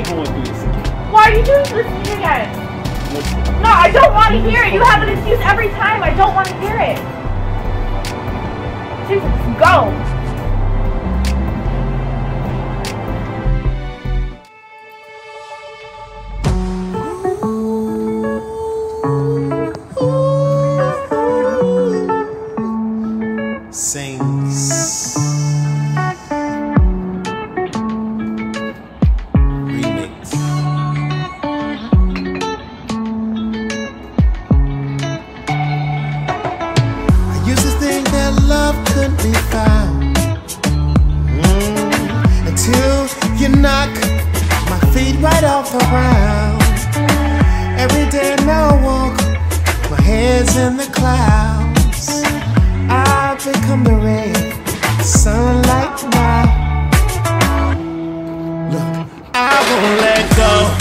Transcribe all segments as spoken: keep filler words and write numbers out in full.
me going through this again. Why are you doing this to me again? Listen. No, I don't want to hear it. You have an excuse every time. I don't want to hear it. Jesus, go. Sings remix. I used to think that love couldn't be found mm, until you knock my feet right off the ground. Every day now I walk, my head's in the clouds. I've become the rain, the sunlight now. Look, I won't let go.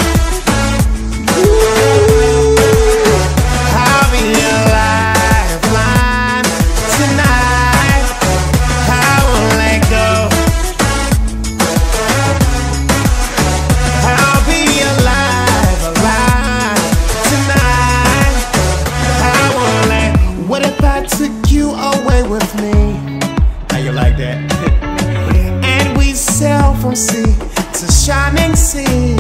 Ooh, I'll be your lifeline tonight. I won't let go. I'll be your lifeline tonight. I won't let. What if I took you away with me? How you like that? And we sail from sea to shining sea.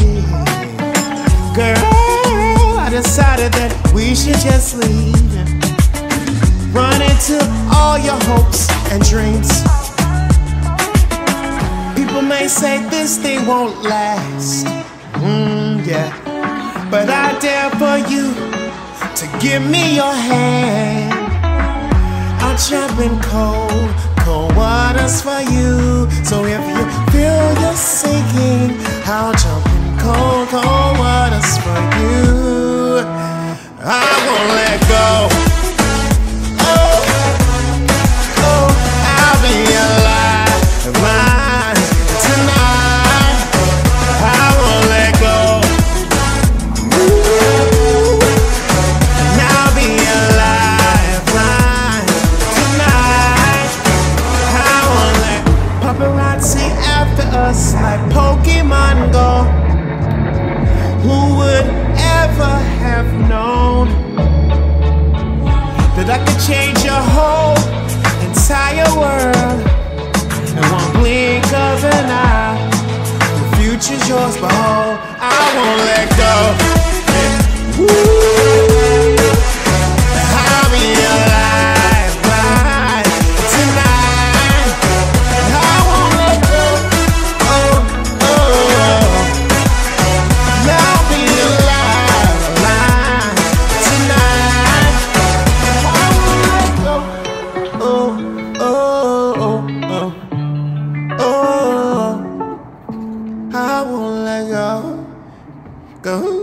Girl, I decided that we should just leave, run into all your hopes and dreams. People may say this thing won't last, mm, yeah, but I dare for you to give me your hand. I'll jump in cold, cold waters for you. So if you feel you're sinking, I'll jump in cold, cold waters for you. I won't let go. Oh, oh, I'll be your lifeline tonight. I won't let go. Ooh, and I'll be your lifeline tonight. I won't let paparazzi after us like Pokemon Go. Who would ever have known that I could change your whole entire world in one blink of an eye? The future's yours, behold, I won't let go. Woo. I'll be your lifeline tonight. I won't let go. Oh, oh, oh. I'll be your lifeline tonight. I won't let go. Oh, oh, oh, oh, oh. I won't let go. Go.